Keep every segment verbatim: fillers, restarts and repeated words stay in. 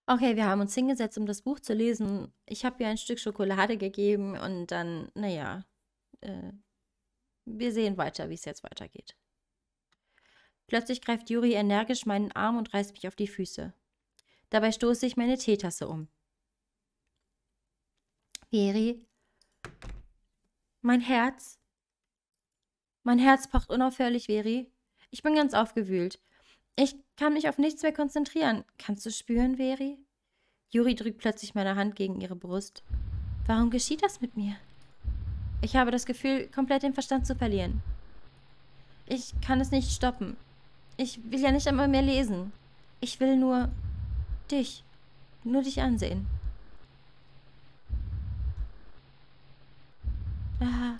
Okay, wir haben uns hingesetzt, um das Buch zu lesen. Ich habe ihr ein Stück Schokolade gegeben und dann, naja, äh, wir sehen weiter, wie es jetzt weitergeht. Plötzlich greift Juri energisch meinen Arm und reißt mich auf die Füße. Dabei stoße ich meine Teetasse um. Veri, mein Herz. Mein Herz pocht unaufhörlich, Veri. Ich bin ganz aufgewühlt. Ich kann mich auf nichts mehr konzentrieren. Kannst du spüren, Veri? Juri drückt plötzlich meine Hand gegen ihre Brust. Warum geschieht das mit mir? Ich habe das Gefühl, komplett den Verstand zu verlieren. Ich kann es nicht stoppen. Ich will ja nicht einmal mehr lesen. Ich will nur dich. Nur dich ansehen. Ah.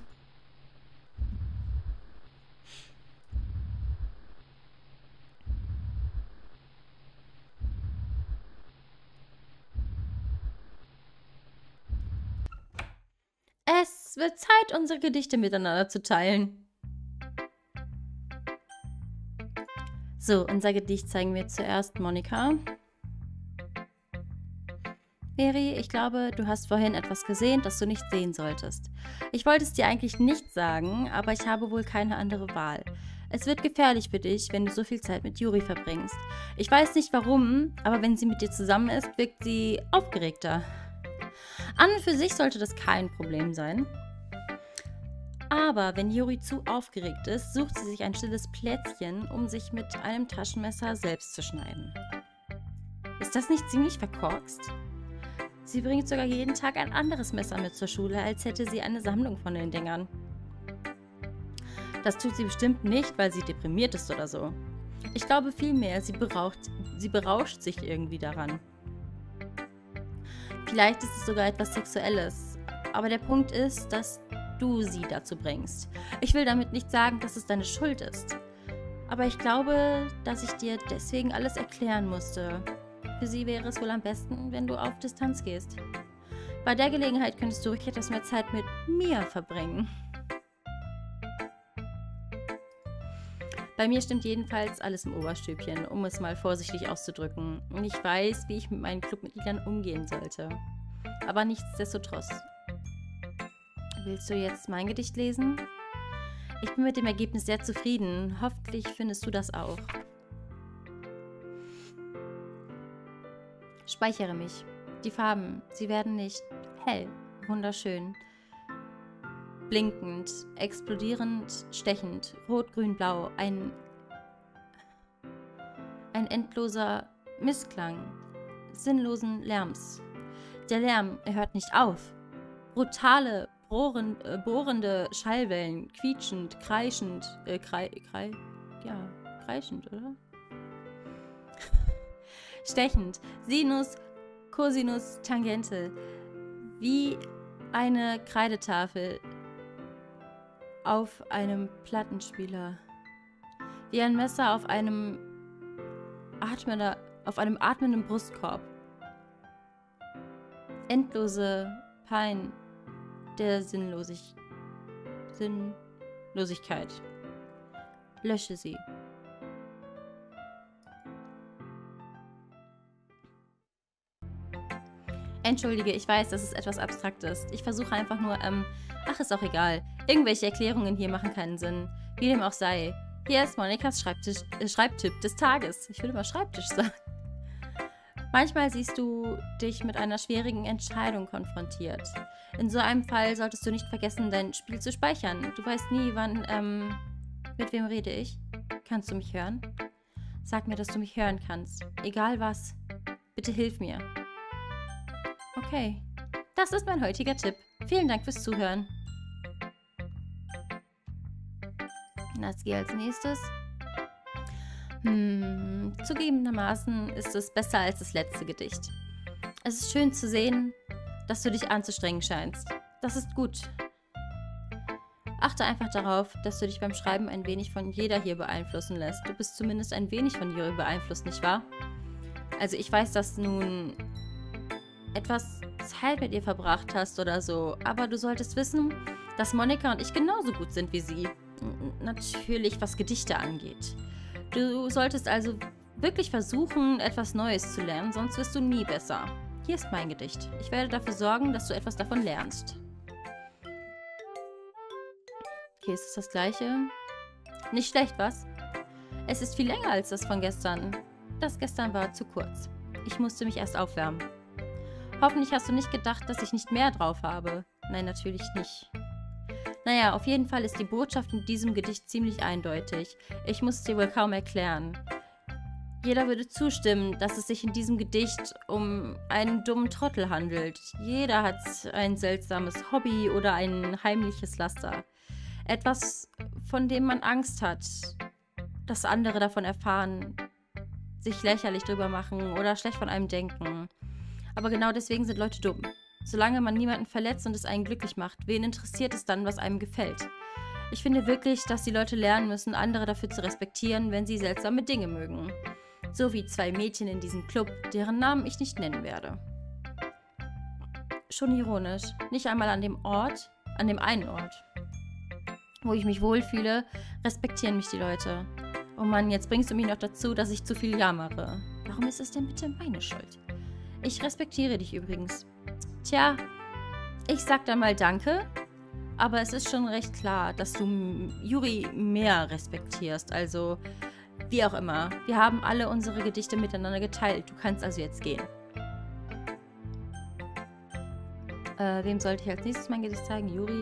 Es wird Zeit, unsere Gedichte miteinander zu teilen. So, unser Gedicht zeigen wir zuerst Monika. Veri, ich glaube, du hast vorhin etwas gesehen, das du nicht sehen solltest. Ich wollte es dir eigentlich nicht sagen, aber ich habe wohl keine andere Wahl. Es wird gefährlich für dich, wenn du so viel Zeit mit Juri verbringst. Ich weiß nicht warum, aber wenn sie mit dir zusammen ist, wirkt sie aufgeregter. An und für sich sollte das kein Problem sein. Aber wenn Juri zu aufgeregt ist, sucht sie sich ein stilles Plätzchen, um sich mit einem Taschenmesser selbst zu schneiden. Ist das nicht ziemlich verkorkst? Sie bringt sogar jeden Tag ein anderes Messer mit zur Schule, als hätte sie eine Sammlung von den Dingern. Das tut sie bestimmt nicht, weil sie deprimiert ist oder so. Ich glaube vielmehr, sie beraucht, sie berauscht sich irgendwie daran. Vielleicht ist es sogar etwas Sexuelles. Aber der Punkt ist, dass du sie dazu bringst. Ich will damit nicht sagen, dass es deine Schuld ist. Aber ich glaube, dass ich dir deswegen alles erklären musste. Für sie wäre es wohl am besten, wenn du auf Distanz gehst. Bei der Gelegenheit könntest du ruhig etwas mehr Zeit mit mir verbringen. Bei mir stimmt jedenfalls alles im Oberstübchen, um es mal vorsichtig auszudrücken. Und ich weiß, wie ich mit meinen Clubmitgliedern umgehen sollte. Aber nichtsdestotrotz. Willst du jetzt mein Gedicht lesen? Ich bin mit dem Ergebnis sehr zufrieden. Hoffentlich findest du das auch. Speichere mich. Die Farben, sie werden nicht hell, wunderschön, blinkend, explodierend, stechend, rot, grün, blau, ein, ein endloser Missklang sinnlosen Lärms. Der Lärm, er hört nicht auf. Brutale, bohrend, äh, bohrende Schallwellen, quietschend, kreischend, äh, krei, krei, ja, kreischend, oder? Stechend, Sinus, Cosinus, Tangente, wie eine Kreidetafel auf einem Plattenspieler, wie ein Messer auf einem atmender, auf einem atmenden Brustkorb. Endlose Pein der Sinnlosig Sinnlosigkeit. Lösche sie. Entschuldige, ich weiß, dass es etwas abstrakt ist. Ich versuche einfach nur, ähm, ach, ist auch egal. Irgendwelche Erklärungen hier machen keinen Sinn. Wie dem auch sei. Hier ist Monikas Schreibtisch, äh, Schreibtipp des Tages. Ich will immer Schreibtisch sagen. Manchmal siehst du dich mit einer schwierigen Entscheidung konfrontiert. In so einem Fall solltest du nicht vergessen, dein Spiel zu speichern. Du weißt nie, wann, ähm, mit wem rede ich? Kannst du mich hören? Sag mir, dass du mich hören kannst. Egal was. Bitte hilf mir. Okay, das ist mein heutiger Tipp. Vielen Dank fürs Zuhören. Was geht als nächstes? Hm, zugegebenermaßen ist es besser als das letzte Gedicht. Es ist schön zu sehen, dass du dich anzustrengen scheinst. Das ist gut. Achte einfach darauf, dass du dich beim Schreiben ein wenig von jeder hier beeinflussen lässt. Du bist zumindest ein wenig von Juri beeinflusst, nicht wahr? Also ich weiß, dass du nun etwas Zeit mit ihr verbracht hast oder so, aber du solltest wissen, dass Monika und ich genauso gut sind wie sie. N- Natürlich, was Gedichte angeht. Du solltest also wirklich versuchen, etwas Neues zu lernen, sonst wirst du nie besser. Hier ist mein Gedicht. Ich werde dafür sorgen, dass du etwas davon lernst. Okay, ist es das gleiche? Nicht schlecht, was? Es ist viel länger als das von gestern. Das gestern war zu kurz. Ich musste mich erst aufwärmen. Hoffentlich hast du nicht gedacht, dass ich nicht mehr drauf habe. Nein, natürlich nicht. Naja, auf jeden Fall ist die Botschaft in diesem Gedicht ziemlich eindeutig. Ich muss es dir wohl kaum erklären. Jeder würde zustimmen, dass es sich in diesem Gedicht um einen dummen Trottel handelt. Jeder hat ein seltsames Hobby oder ein heimliches Laster. Etwas, von dem man Angst hat, dass andere davon erfahren, sich lächerlich drüber machen oder schlecht von einem denken. Aber genau deswegen sind Leute dumm. Solange man niemanden verletzt und es einen glücklich macht, wen interessiert es dann, was einem gefällt? Ich finde wirklich, dass die Leute lernen müssen, andere dafür zu respektieren, wenn sie seltsame Dinge mögen. So wie zwei Mädchen in diesem Club, deren Namen ich nicht nennen werde. Schon ironisch. Nicht einmal an dem Ort, an dem einen Ort, wo ich mich wohlfühle, respektieren mich die Leute. Oh Mann, jetzt bringst du mich noch dazu, dass ich zu viel jammere. Warum ist es denn bitte meine Schuld? Ich respektiere dich übrigens. Tja, ich sag dann mal Danke, aber es ist schon recht klar, dass du Juri mehr respektierst, also wie auch immer. Wir haben alle unsere Gedichte miteinander geteilt, du kannst also jetzt gehen. Äh, wem sollte ich als nächstes mein Gedicht zeigen? Juri?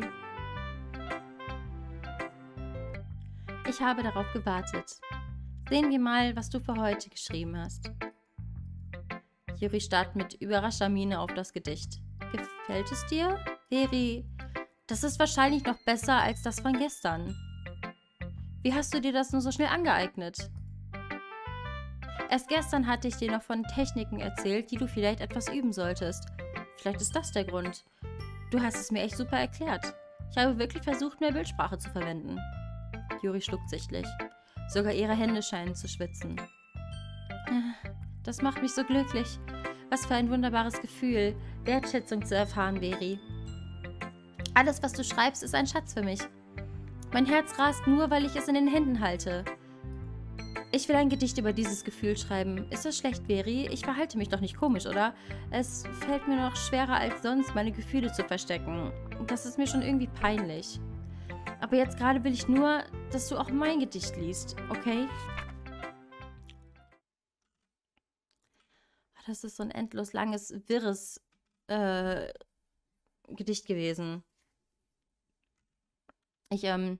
Ich habe darauf gewartet. Sehen wir mal, was du für heute geschrieben hast. Juri starrt mit überraschter Miene auf das Gedicht. Gefällt es dir? Veri, das ist wahrscheinlich noch besser als das von gestern. Wie hast du dir das nur so schnell angeeignet? Erst gestern hatte ich dir noch von Techniken erzählt, die du vielleicht etwas üben solltest. Vielleicht ist das der Grund. Du hast es mir echt super erklärt. Ich habe wirklich versucht, mehr Bildsprache zu verwenden. Juri schluckt sichtlich. Sogar ihre Hände scheinen zu schwitzen. Das macht mich so glücklich. Was für ein wunderbares Gefühl, Wertschätzung zu erfahren, Veri. Alles, was du schreibst, ist ein Schatz für mich. Mein Herz rast nur, weil ich es in den Händen halte. Ich will ein Gedicht über dieses Gefühl schreiben. Ist das schlecht, Veri? Ich verhalte mich doch nicht komisch, oder? Es fällt mir noch schwerer als sonst, meine Gefühle zu verstecken. Das ist mir schon irgendwie peinlich. Aber jetzt gerade will ich nur, dass du auch mein Gedicht liest, okay? Das ist so ein endlos langes, wirres äh, Gedicht gewesen. Ich, ähm...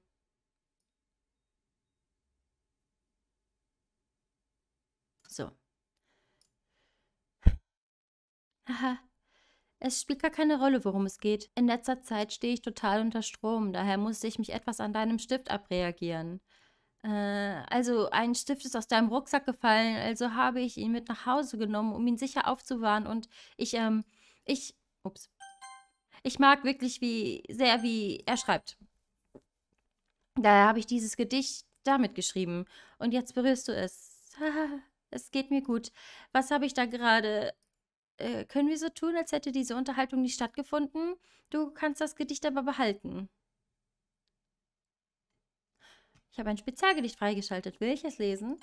So. Haha. Es spielt gar keine Rolle, worum es geht. In letzter Zeit stehe ich total unter Strom, daher musste ich mich etwas an deinem Stift abreagieren. Äh, also ein Stift ist aus deinem Rucksack gefallen, also habe ich ihn mit nach Hause genommen, um ihn sicher aufzuwahren und ich, ähm, ich, ups. Ich mag wirklich wie, sehr, wie er schreibt. Daher habe ich dieses Gedicht damit geschrieben und jetzt berührst du es. Es geht mir gut. Was habe ich da gerade... Äh, können wir so tun, als hätte diese Unterhaltung nicht stattgefunden? Du kannst das Gedicht aber behalten. Ich habe ein Spezialgedicht freigeschaltet. Will ich es lesen?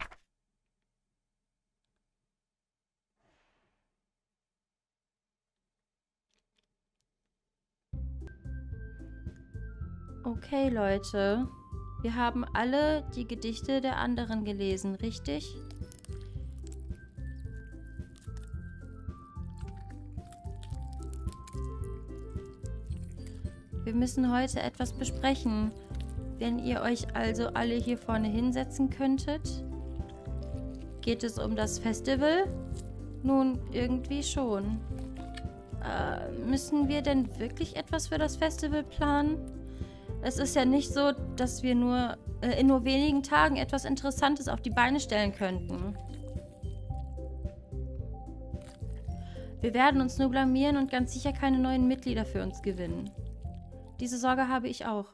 Okay, Leute. Wir haben alle die Gedichte der anderen gelesen, richtig? Wir müssen heute etwas besprechen. Wenn ihr euch also alle hier vorne hinsetzen könntet. Geht es um das Festival? Nun, irgendwie schon. Äh, müssen wir denn wirklich etwas für das Festival planen? Es ist ja nicht so, dass wir nur äh, in nur wenigen Tagen etwas Interessantes auf die Beine stellen könnten. Wir werden uns nur blamieren und ganz sicher keine neuen Mitglieder für uns gewinnen. Diese Sorge habe ich auch.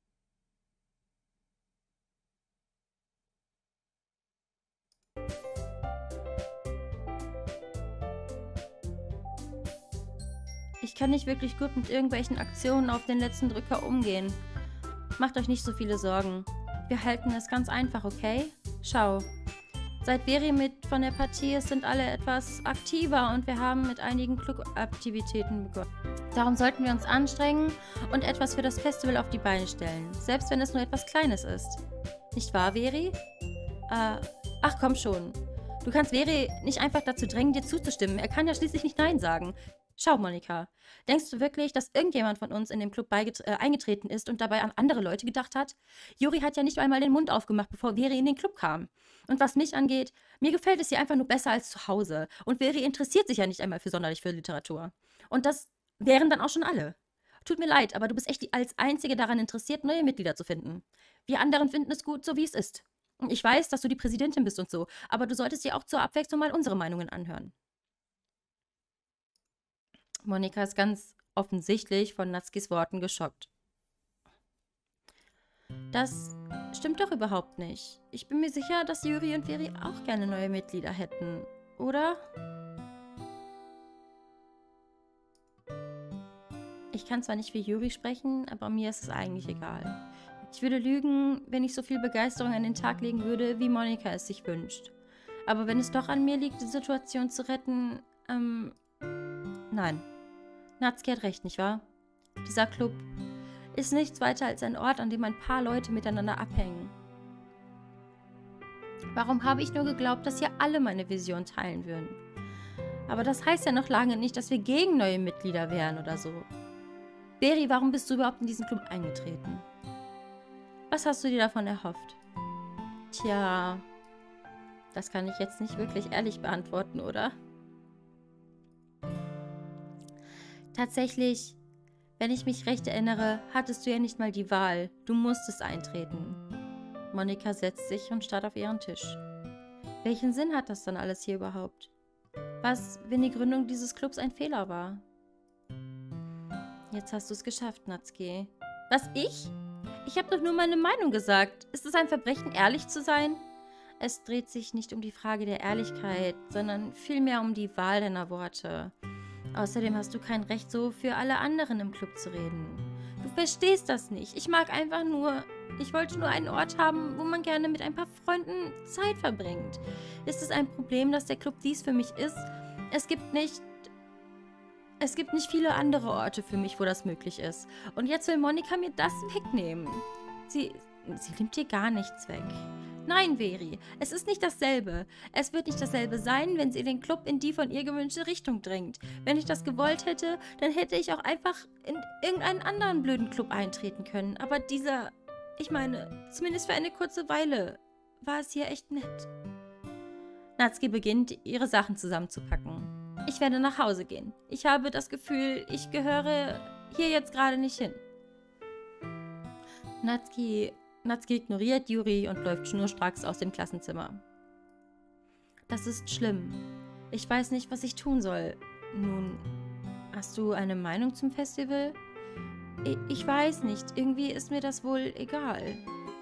Ich kann nicht wirklich gut mit irgendwelchen Aktionen auf den letzten Drücker umgehen. Macht euch nicht so viele Sorgen. Wir halten es ganz einfach, okay? Schau. Seit Veri mit von der Partie ist, sind alle etwas aktiver und wir haben mit einigen Clubaktivitäten begonnen. Darum sollten wir uns anstrengen und etwas für das Festival auf die Beine stellen, selbst wenn es nur etwas Kleines ist. Nicht wahr, Veri? Äh, ach komm schon. Du kannst Veri nicht einfach dazu drängen, dir zuzustimmen. Er kann ja schließlich nicht Nein sagen. Schau, Monika, denkst du wirklich, dass irgendjemand von uns in dem Club äh, eingetreten ist und dabei an andere Leute gedacht hat? Juri hat ja nicht einmal den Mund aufgemacht, bevor Veri in den Club kam. Und was mich angeht, mir gefällt es hier einfach nur besser als zu Hause. Und Veri interessiert sich ja nicht einmal für sonderlich für Literatur. Und das wären dann auch schon alle. Tut mir leid, aber du bist echt die, als Einzige daran interessiert, neue Mitglieder zu finden. Wir anderen finden es gut, so wie es ist. Und ich weiß, dass du die Präsidentin bist und so, aber du solltest dir auch zur Abwechslung mal unsere Meinungen anhören. Monika ist ganz offensichtlich von Natskis Worten geschockt. Das stimmt doch überhaupt nicht. Ich bin mir sicher, dass Juri und Veri auch gerne neue Mitglieder hätten, oder? Ich kann zwar nicht für Juri sprechen, aber mir ist es eigentlich egal. Ich würde lügen, wenn ich so viel Begeisterung an den Tag legen würde, wie Monika es sich wünscht. Aber wenn es doch an mir liegt, die Situation zu retten, ähm, nein. Natsuki hat recht, nicht wahr? Dieser Club ist nichts weiter als ein Ort, an dem ein paar Leute miteinander abhängen. Warum habe ich nur geglaubt, dass hier alle meine Vision teilen würden? Aber das heißt ja noch lange nicht, dass wir gegen neue Mitglieder wären oder so. Veri, warum bist du überhaupt in diesen Club eingetreten? Was hast du dir davon erhofft? Tja, das kann ich jetzt nicht wirklich ehrlich beantworten, oder? Tatsächlich, wenn ich mich recht erinnere, hattest du ja nicht mal die Wahl. Du musstest eintreten. Monika setzt sich und starrt auf ihren Tisch. Welchen Sinn hat das dann alles hier überhaupt? Was, wenn die Gründung dieses Clubs ein Fehler war? Jetzt hast du es geschafft, Natsuki. Was, ich? Ich habe doch nur meine Meinung gesagt. Ist es ein Verbrechen, ehrlich zu sein? Es dreht sich nicht um die Frage der Ehrlichkeit, sondern vielmehr um die Wahl deiner Worte. Außerdem hast du kein Recht, so für alle anderen im Club zu reden. Du verstehst das nicht. Ich mag einfach nur... Ich wollte nur einen Ort haben, wo man gerne mit ein paar Freunden Zeit verbringt. Ist es ein Problem, dass der Club dies für mich ist? Es gibt nicht... Es gibt nicht viele andere Orte für mich, wo das möglich ist. Und jetzt will Monika mir das wegnehmen. Sie... Sie nimmt dir gar nichts weg. Nein, Veri, es ist nicht dasselbe. Es wird nicht dasselbe sein, wenn sie den Club in die von ihr gewünschte Richtung drängt. Wenn ich das gewollt hätte, dann hätte ich auch einfach in irgendeinen anderen blöden Club eintreten können. Aber dieser, ich meine, zumindest für eine kurze Weile, war es hier echt nett. Natsuki beginnt, ihre Sachen zusammenzupacken. Ich werde nach Hause gehen. Ich habe das Gefühl, ich gehöre hier jetzt gerade nicht hin. Natsuki... Natsuki ignoriert Juri und läuft schnurstracks aus dem Klassenzimmer. Das ist schlimm. Ich weiß nicht, was ich tun soll. Nun, hast du eine Meinung zum Festival? Ich, ich weiß nicht. Irgendwie ist mir das wohl egal.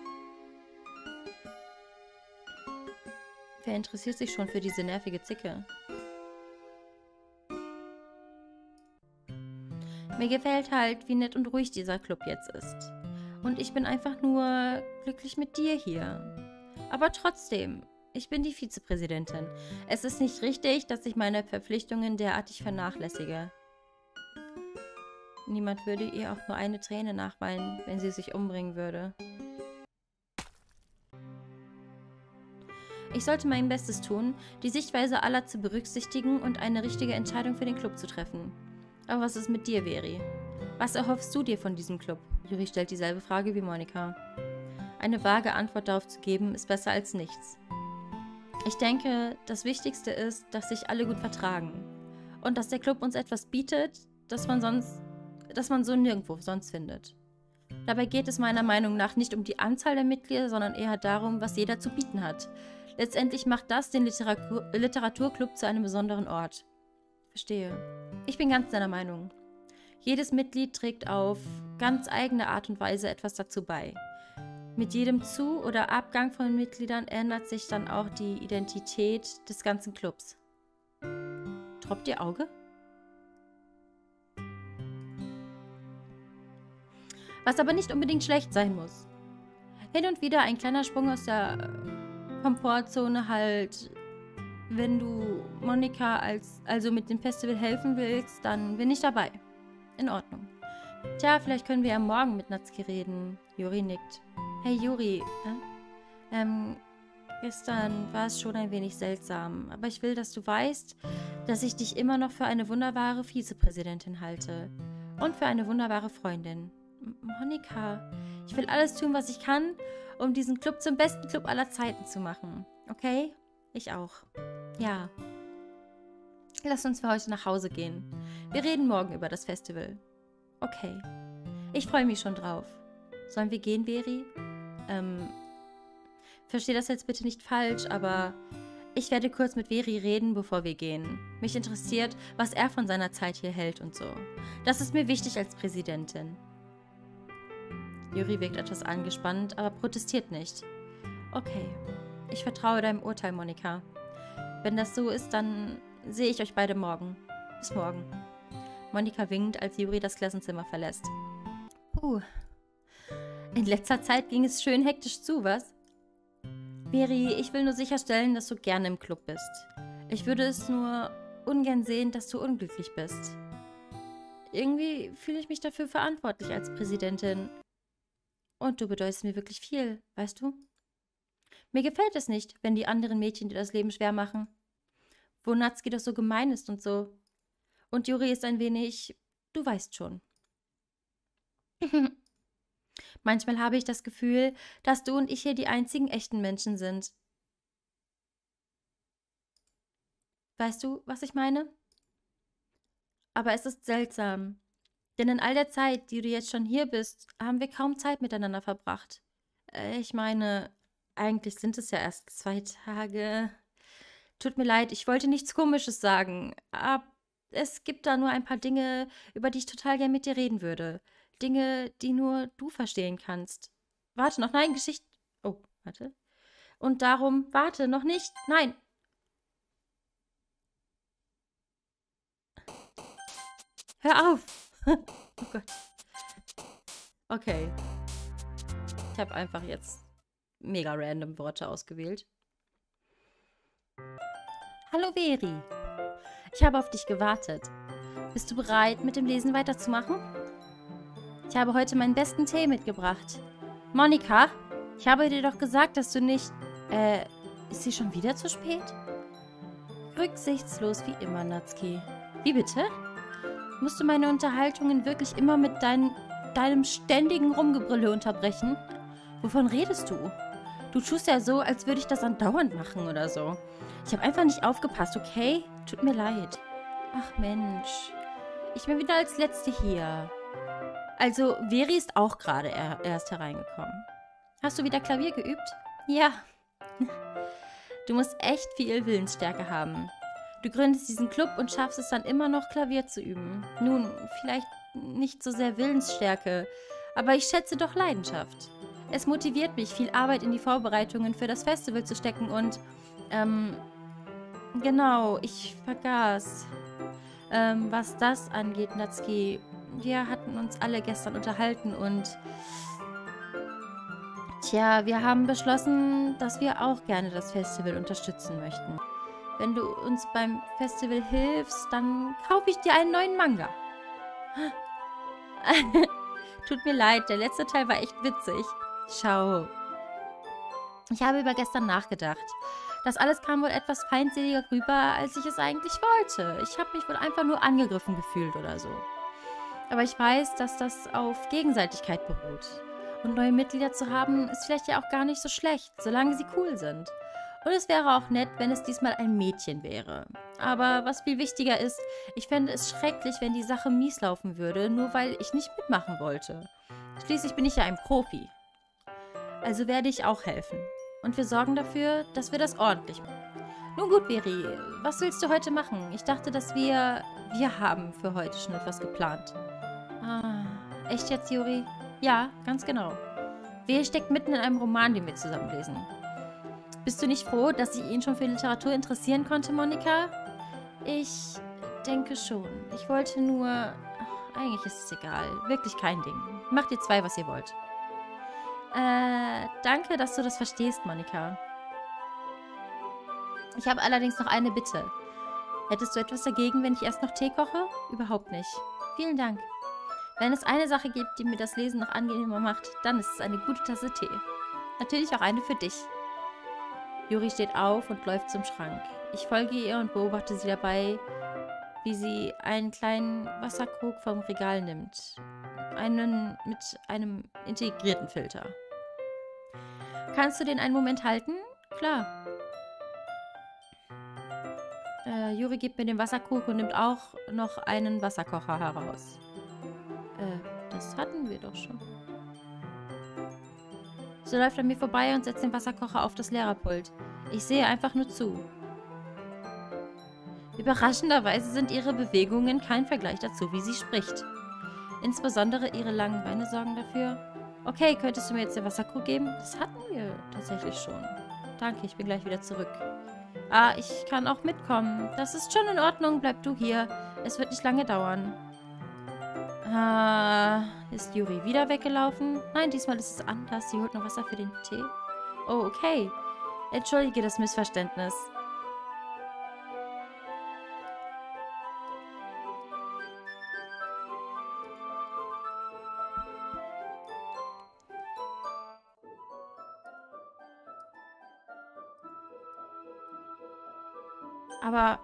Wer interessiert sich schon für diese nervige Zicke? Mir gefällt halt, wie nett und ruhig dieser Club jetzt ist. Und ich bin einfach nur glücklich mit dir hier. Aber trotzdem, ich bin die Vizepräsidentin. Es ist nicht richtig, dass ich meine Verpflichtungen derartig vernachlässige. Niemand würde ihr auch nur eine Träne nachweinen, wenn sie sich umbringen würde. Ich sollte mein Bestes tun, die Sichtweise aller zu berücksichtigen und eine richtige Entscheidung für den Club zu treffen. Aber was ist mit dir, Veri? Was erhoffst du dir von diesem Club? Juri stellt dieselbe Frage wie Monika. Eine vage Antwort darauf zu geben, ist besser als nichts. Ich denke, das Wichtigste ist, dass sich alle gut vertragen. Und dass der Club uns etwas bietet, das man sonst, das man so nirgendwo sonst findet. Dabei geht es meiner Meinung nach nicht um die Anzahl der Mitglieder, sondern eher darum, was jeder zu bieten hat. Letztendlich macht das den Literatur Literaturclub zu einem besonderen Ort. Verstehe. Ich bin ganz deiner Meinung. Jedes Mitglied trägt auf ganz eigene Art und Weise etwas dazu bei. Mit jedem Zu- oder Abgang von Mitgliedern ändert sich dann auch die Identität des ganzen Clubs. Tropft ihr Auge? Was aber nicht unbedingt schlecht sein muss. Hin und wieder ein kleiner Sprung aus der, Komfortzone halt, wenn du Monika als, also mit dem Festival helfen willst, dann bin ich dabei. In Ordnung. Tja, vielleicht können wir ja morgen mit Natsuki reden. Yuri nickt. Hey Yuri, äh? ähm, gestern war es schon ein wenig seltsam, aber ich will, dass du weißt, dass ich dich immer noch für eine wunderbare Vizepräsidentin halte. Und für eine wunderbare Freundin. M Monika, ich will alles tun, was ich kann, um diesen Club zum besten Club aller Zeiten zu machen. Okay? Ich auch. Ja. Lass uns für heute nach Hause gehen. Wir reden morgen über das Festival. Okay. Ich freue mich schon drauf. Sollen wir gehen, Veri? Ähm, versteh das jetzt bitte nicht falsch, aber ich werde kurz mit Veri reden, bevor wir gehen. Mich interessiert, was er von seiner Zeit hier hält und so. Das ist mir wichtig als Präsidentin. Yuri wirkt etwas angespannt, aber protestiert nicht. Okay. Ich vertraue deinem Urteil, Monika. Wenn das so ist, dann sehe ich euch beide morgen. Bis morgen. Monika winkt, als Yuri das Klassenzimmer verlässt. Puh. In letzter Zeit ging es schön hektisch zu, was? Veri, ich will nur sicherstellen, dass du gerne im Club bist. Ich würde es nur ungern sehen, dass du unglücklich bist. Irgendwie fühle ich mich dafür verantwortlich als Präsidentin. Und du bedeutest mir wirklich viel, weißt du? Mir gefällt es nicht, wenn die anderen Mädchen dir das Leben schwer machen. Wo Natsuki doch so gemein ist und so. Und Yuri ist ein wenig, du weißt schon. Manchmal habe ich das Gefühl, dass du und ich hier die einzigen echten Menschen sind. Weißt du, was ich meine? Aber es ist seltsam. Denn in all der Zeit, die du jetzt schon hier bist, haben wir kaum Zeit miteinander verbracht. Äh, ich meine, eigentlich sind es ja erst zwei Tage. Tut mir leid, ich wollte nichts Komisches sagen. Aber es gibt da nur ein paar Dinge, über die ich total gern mit dir reden würde. Dinge, die nur du verstehen kannst. Warte noch, nein, Geschichte... Oh, warte. Und darum, warte, noch nicht, nein. Hör auf. Oh Gott. Okay. Ich habe einfach jetzt mega random Worte ausgewählt. Hallo Veri. Ich habe auf dich gewartet. Bist du bereit, mit dem Lesen weiterzumachen? Ich habe heute meinen besten Tee mitgebracht. Monika, ich habe dir doch gesagt, dass du nicht... Äh, ist sie schon wieder zu spät? Rücksichtslos wie immer, Natsuki. Wie bitte? Musst du meine Unterhaltungen wirklich immer mit dein, deinem ständigen Rumgebrülle unterbrechen? Wovon redest du? Du tust ja so, als würde ich das andauernd machen oder so. Ich habe einfach nicht aufgepasst, okay? Tut mir leid. Ach Mensch. Ich bin wieder als Letzte hier. Also, Veri ist auch gerade er erst hereingekommen. Hast du wieder Klavier geübt? Ja. Du musst echt viel Willensstärke haben. Du gründest diesen Club und schaffst es dann immer noch, Klavier zu üben. Nun, vielleicht nicht so sehr Willensstärke, aber ich schätze doch Leidenschaft. Es motiviert mich, viel Arbeit in die Vorbereitungen für das Festival zu stecken und, ähm, genau, ich vergaß. Ähm, was das angeht, Natsuki, wir hatten uns alle gestern unterhalten und, tja, wir haben beschlossen, dass wir auch gerne das Festival unterstützen möchten. Wenn du uns beim Festival hilfst, dann kaufe ich dir einen neuen Manga. Tut mir leid, der letzte Teil war echt witzig. Schau. Ich habe über gestern nachgedacht. Das alles kam wohl etwas feindseliger rüber, als ich es eigentlich wollte. Ich habe mich wohl einfach nur angegriffen gefühlt oder so. Aber ich weiß, dass das auf Gegenseitigkeit beruht. Und neue Mitglieder zu haben, ist vielleicht ja auch gar nicht so schlecht, solange sie cool sind. Und es wäre auch nett, wenn es diesmal ein Mädchen wäre. Aber was viel wichtiger ist, ich fände es schrecklich, wenn die Sache mies laufen würde, nur weil ich nicht mitmachen wollte. Schließlich bin ich ja ein Profi. Also werde ich auch helfen. Und wir sorgen dafür, dass wir das ordentlich machen. Nun gut, Veri, was willst du heute machen? Ich dachte, dass wir... Wir haben für heute schon etwas geplant. Ah, echt jetzt, Yuri? Ja, ganz genau. Veri steckt mitten in einem Roman, den wir zusammen lesen. Bist du nicht froh, dass ich ihn schon für Literatur interessieren konnte, Monika? Ich denke schon. Ich wollte nur... Ach, eigentlich ist es egal. Wirklich kein Ding. Macht ihr zwei, was ihr wollt. Äh, danke, dass du das verstehst, Monika. Ich habe allerdings noch eine Bitte. Hättest du etwas dagegen, wenn ich erst noch Tee koche? Überhaupt nicht. Vielen Dank. Wenn es eine Sache gibt, die mir das Lesen noch angenehmer macht, dann ist es eine gute Tasse Tee. Natürlich auch eine für dich. Yuri steht auf und läuft zum Schrank. Ich folge ihr und beobachte sie dabei, wie sie einen kleinen Wasserkrug vom Regal nimmt. Einen mit einem integrierten Filter. Kannst du den einen Moment halten? Klar. Äh, Yuri gibt mir den Wasserkrug und nimmt auch noch einen Wasserkocher heraus. Äh, das hatten wir doch schon. So läuft er mir vorbei und setzt den Wasserkocher auf das Lehrerpult. Ich sehe einfach nur zu. Überraschenderweise sind ihre Bewegungen kein Vergleich dazu, wie sie spricht. Insbesondere ihre langen Beine sorgen dafür. Okay, könntest du mir jetzt den Wasserkrug geben? Das hatten wir tatsächlich schon. Danke, ich bin gleich wieder zurück. Ah, ich kann auch mitkommen. Das ist schon in Ordnung, bleib du hier. Es wird nicht lange dauern. Ah, ist Yuri wieder weggelaufen? Nein, diesmal ist es anders. Sie holt noch Wasser für den Tee. Oh, okay. Entschuldige das Missverständnis. Aber...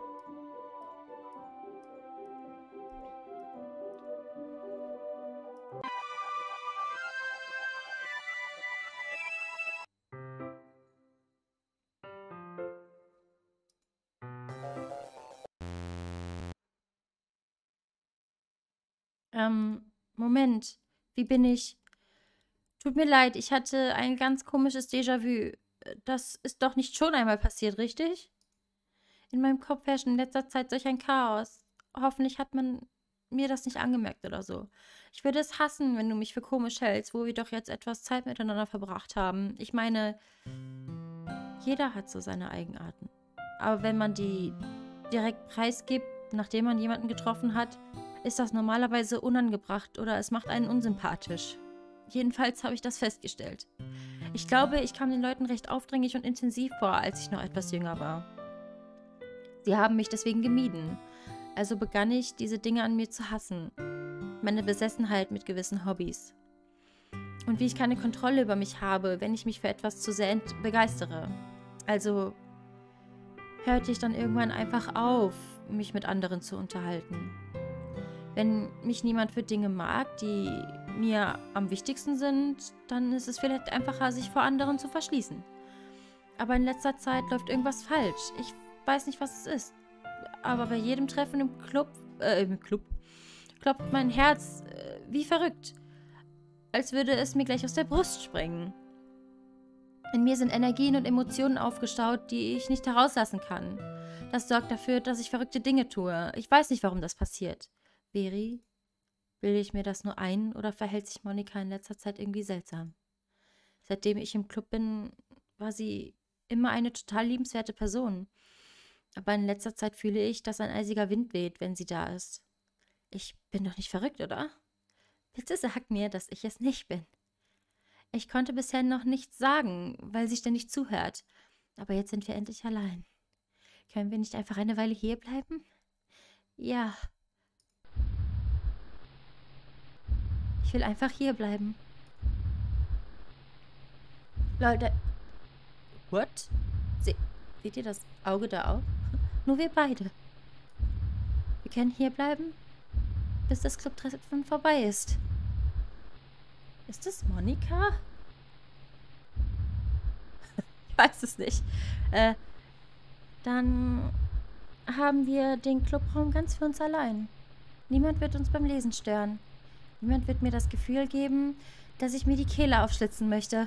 Ähm, Moment. Wie bin ich? Tut mir leid, ich hatte ein ganz komisches Déjà-vu. Das ist doch nicht schon einmal passiert, richtig? In meinem Kopf herrscht in letzter Zeit solch ein Chaos. Hoffentlich hat man mir das nicht angemerkt oder so. Ich würde es hassen, wenn du mich für komisch hältst, wo wir doch jetzt etwas Zeit miteinander verbracht haben. Ich meine, jeder hat so seine Eigenarten. Aber wenn man die direkt preisgibt, nachdem man jemanden getroffen hat, ist das normalerweise unangebracht oder es macht einen unsympathisch. Jedenfalls habe ich das festgestellt. Ich glaube, ich kam den Leuten recht aufdringlich und intensiv vor, als ich noch etwas jünger war. Sie haben mich deswegen gemieden. Also begann ich, diese Dinge an mir zu hassen. Meine Besessenheit mit gewissen Hobbys. Und wie ich keine Kontrolle über mich habe, wenn ich mich für etwas zu sehr begeistere. Also hörte ich dann irgendwann einfach auf, mich mit anderen zu unterhalten. Wenn mich niemand für Dinge mag, die mir am wichtigsten sind, dann ist es vielleicht einfacher, sich vor anderen zu verschließen. Aber in letzter Zeit läuft irgendwas falsch. Ich weiß nicht, was es ist. Aber bei jedem Treffen im Club, äh, im Club, klopft mein Herz äh, wie verrückt. Als würde es mir gleich aus der Brust springen. In mir sind Energien und Emotionen aufgestaut, die ich nicht herauslassen kann. Das sorgt dafür, dass ich verrückte Dinge tue. Ich weiß nicht, warum das passiert. Veri, bilde ich mir das nur ein oder verhält sich Monika in letzter Zeit irgendwie seltsam? Seitdem ich im Club bin, war sie immer eine total liebenswerte Person. Aber in letzter Zeit fühle ich, dass ein eisiger Wind weht, wenn sie da ist. Ich bin doch nicht verrückt, oder? Bitte sag mir, dass ich es nicht bin. Ich konnte bisher noch nichts sagen, weil sie ständig zuhört. Aber jetzt sind wir endlich allein. Können wir nicht einfach eine Weile hier bleiben? Ja. Ich will einfach hier bleiben. Leute. What? Se seht ihr das Auge da auch? Nur wir beide. Wir können hier bleiben, bis das Clubtreffen vorbei ist. Ist das Monika? Ich weiß es nicht. Äh, dann haben wir den Clubraum ganz für uns allein. Niemand wird uns beim Lesen stören. Niemand wird mir das Gefühl geben, dass ich mir die Kehle aufschlitzen möchte.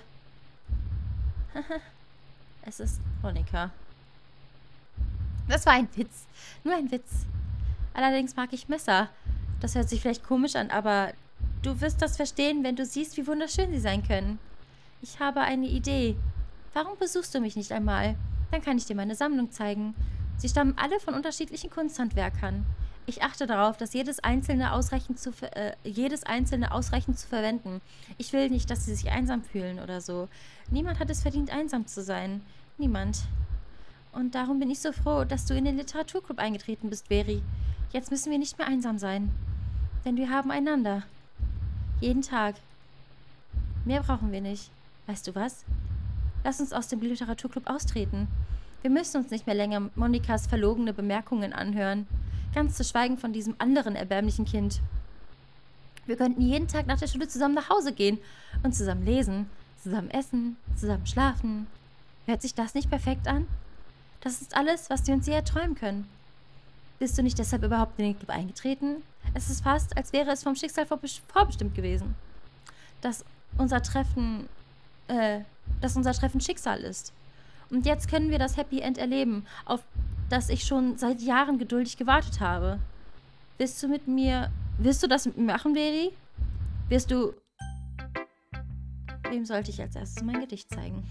Es ist Monika. Das war ein Witz. Nur ein Witz. Allerdings mag ich Messer. Das hört sich vielleicht komisch an, aber du wirst das verstehen, wenn du siehst, wie wunderschön sie sein können. Ich habe eine Idee. Warum besuchst du mich nicht einmal? Dann kann ich dir meine Sammlung zeigen. Sie stammen alle von unterschiedlichen Kunsthandwerkern. Ich achte darauf, dass jedes einzelne ausreichend zu, äh, jedes einzelne ausreichend zu verwenden. Ich will nicht, dass sie sich einsam fühlen oder so. Niemand hat es verdient, einsam zu sein. Niemand. Und darum bin ich so froh, dass du in den Literaturclub eingetreten bist, Veri. Jetzt müssen wir nicht mehr einsam sein. Denn wir haben einander. Jeden Tag. Mehr brauchen wir nicht. Weißt du was? Lass uns aus dem Literaturclub austreten. Wir müssen uns nicht mehr länger Monikas verlogene Bemerkungen anhören. Ganz zu schweigen von diesem anderen erbärmlichen Kind. Wir könnten jeden Tag nach der Schule zusammen nach Hause gehen und zusammen lesen, zusammen essen, zusammen schlafen. Hört sich das nicht perfekt an? Das ist alles, was wir uns je erträumen können. Bist du nicht deshalb überhaupt in den Club eingetreten? Es ist fast, als wäre es vom Schicksal vorbestimmt gewesen. Dass unser Treffen, äh, dass unser Treffen Schicksal ist. Und jetzt können wir das Happy End erleben, auf das ich schon seit Jahren geduldig gewartet habe. Willst du mit mir, willst du das mit mir machen, Veri? Wirst du... Wem sollte ich als erstes mein Gedicht zeigen?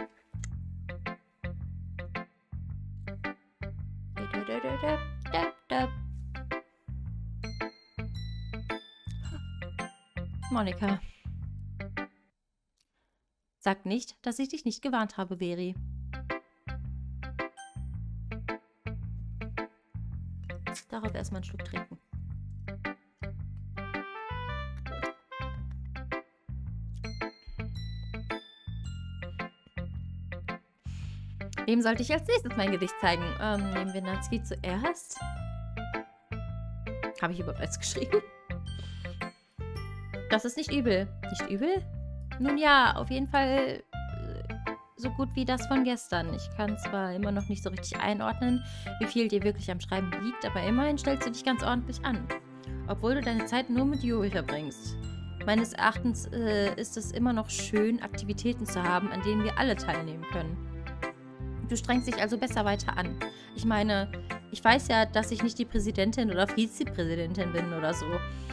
Monika. Sag nicht, dass ich dich nicht gewarnt habe, Veri. Darauf erstmal einen Schluck trinken. Wem sollte ich als nächstes mein Gedicht zeigen? Ähm, nehmen wir Natsuki zuerst. Habe ich überhaupt eins geschrieben? Das ist nicht übel. Nicht übel? Nun ja, auf jeden Fall so gut wie das von gestern. Ich kann zwar immer noch nicht so richtig einordnen, wie viel dir wirklich am Schreiben liegt, aber immerhin stellst du dich ganz ordentlich an. Obwohl du deine Zeit nur mit Yuri verbringst. Meines Erachtens äh, ist es immer noch schön, Aktivitäten zu haben, an denen wir alle teilnehmen können. Du strengst dich also besser weiter an. Ich meine, ich weiß ja, dass ich nicht die Präsidentin oder Vizepräsidentin bin oder so.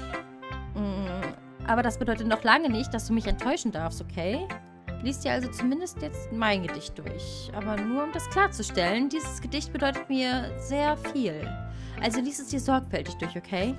Aber das bedeutet noch lange nicht, dass du mich enttäuschen darfst, okay? Lies dir also zumindest jetzt mein Gedicht durch. Aber nur um das klarzustellen, dieses Gedicht bedeutet mir sehr viel. Also lies es dir sorgfältig durch, okay?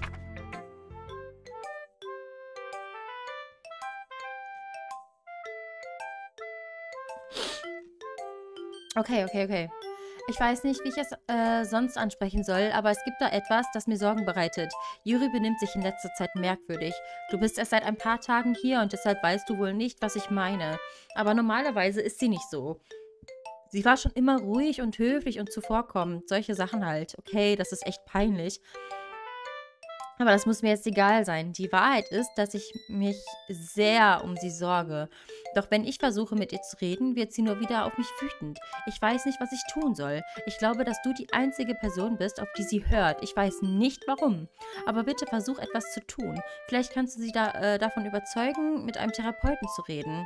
Okay, okay, okay. Ich weiß nicht, wie ich es äh, sonst ansprechen soll, aber es gibt da etwas, das mir Sorgen bereitet. Yuri benimmt sich in letzter Zeit merkwürdig. Du bist erst seit ein paar Tagen hier und deshalb weißt du wohl nicht, was ich meine. Aber normalerweise ist sie nicht so. Sie war schon immer ruhig und höflich und zuvorkommend. Solche Sachen halt. Okay, das ist echt peinlich. Aber das muss mir jetzt egal sein. Die Wahrheit ist, dass ich mich sehr um sie sorge. Doch wenn ich versuche, mit ihr zu reden, wird sie nur wieder auf mich wütend. Ich weiß nicht, was ich tun soll. Ich glaube, dass du die einzige Person bist, auf die sie hört. Ich weiß nicht, warum. Aber bitte versuch, etwas zu tun. Vielleicht kannst du sie da, äh, davon überzeugen, mit einem Therapeuten zu reden.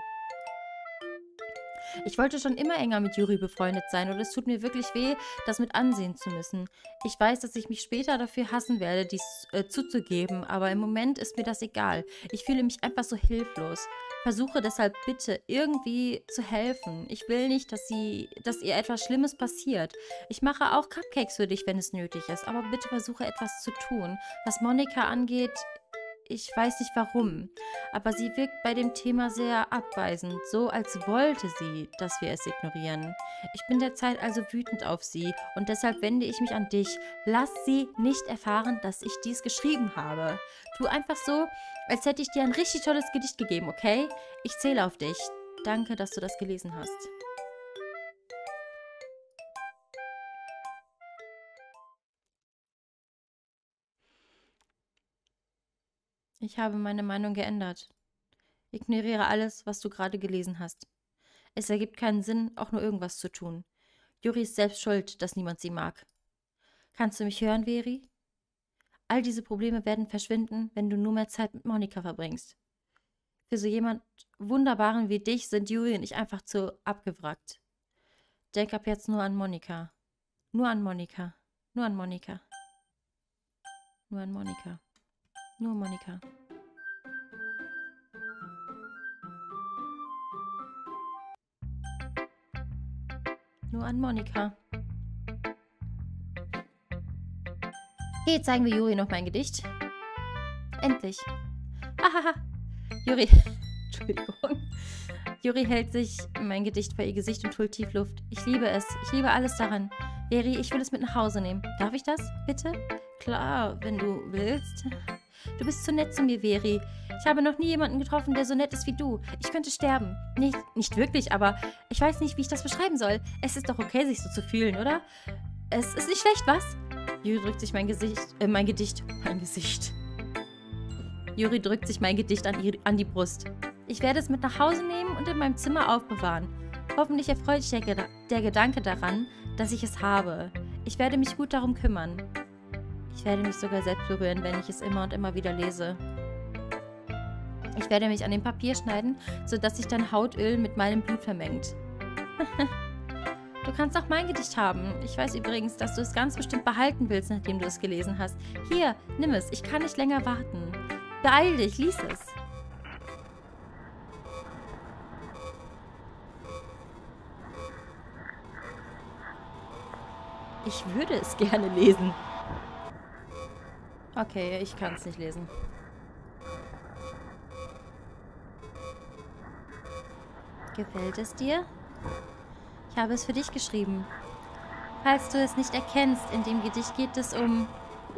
Ich wollte schon immer enger mit Yuri befreundet sein und es tut mir wirklich weh, das mit ansehen zu müssen. Ich weiß, dass ich mich später dafür hassen werde, dies äh, zuzugeben, aber im Moment ist mir das egal. Ich fühle mich einfach so hilflos. Versuche deshalb bitte irgendwie zu helfen. Ich will nicht, dass sie, dass ihr etwas Schlimmes passiert. Ich mache auch Cupcakes für dich, wenn es nötig ist, aber bitte versuche etwas zu tun. Was Monika angeht, ich weiß nicht warum, aber sie wirkt bei dem Thema sehr abweisend, so als wollte sie, dass wir es ignorieren. Ich bin derzeit also wütend auf sie und deshalb wende ich mich an dich. Lass sie nicht erfahren, dass ich dies geschrieben habe. Tu einfach so, als hätte ich dir ein richtig tolles Gedicht gegeben, okay? Ich zähle auf dich. Danke, dass du das gelesen hast. Ich habe meine Meinung geändert. Ignoriere alles, was du gerade gelesen hast. Es ergibt keinen Sinn, auch nur irgendwas zu tun. Yuri ist selbst schuld, dass niemand sie mag. Kannst du mich hören, Veri? All diese Probleme werden verschwinden, wenn du nur mehr Zeit mit Monika verbringst. Für so jemand Wunderbaren wie dich sind Yuri und ich einfach zu abgewrackt. Denk ab jetzt nur an Monika. Nur an Monika. Nur an Monika. Nur an Monika. Nur Monika. Nur an Monika. Hey, zeigen wir Yuri noch mein Gedicht. Endlich. Hahaha. Yuri. Entschuldigung. Juri hält sich mein Gedicht vor ihr Gesicht und holt tief Luft. Ich liebe es. Ich liebe alles daran. Veri, ich will es mit nach Hause nehmen. Darf ich das, bitte? Klar, wenn du willst. Du bist so nett zu mir, Veri. Ich habe noch nie jemanden getroffen, der so nett ist wie du. Ich könnte sterben. Nicht, nicht wirklich, aber ich weiß nicht, wie ich das beschreiben soll. Es ist doch okay, sich so zu fühlen, oder? Es ist nicht schlecht, was? Juri drückt sich mein Gesicht, äh, mein Gedicht, mein Gesicht. Juri drückt sich mein Gedicht an, ihr, an die Brust. Ich werde es mit nach Hause nehmen und in meinem Zimmer aufbewahren. Hoffentlich erfreut dich der, der Gedanke daran, dass ich es habe. Ich werde mich gut darum kümmern. Ich werde mich sogar selbst berühren, wenn ich es immer und immer wieder lese. Ich werde mich an dem Papier schneiden, sodass sich dein Hautöl mit meinem Blut vermengt. Du kannst auch mein Gedicht haben. Ich weiß übrigens, dass du es ganz bestimmt behalten willst, nachdem du es gelesen hast. Hier, nimm es. Ich kann nicht länger warten. Beeil dich, lies es. Ich würde es gerne lesen. Okay, ich kann es nicht lesen. Gefällt es dir? Ich habe es für dich geschrieben. Falls du es nicht erkennst, in dem Gedicht geht es um...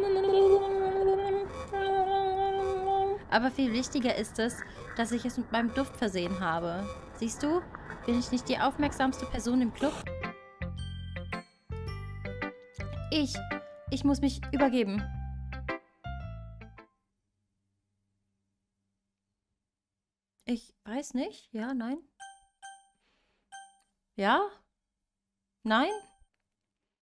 Aber viel wichtiger ist es, dass ich es mit meinem Duft versehen habe. Siehst du? Bin ich nicht die aufmerksamste Person im Club? Ich. Ich muss mich übergeben. Ich weiß nicht. Ja, nein. Ja? Nein?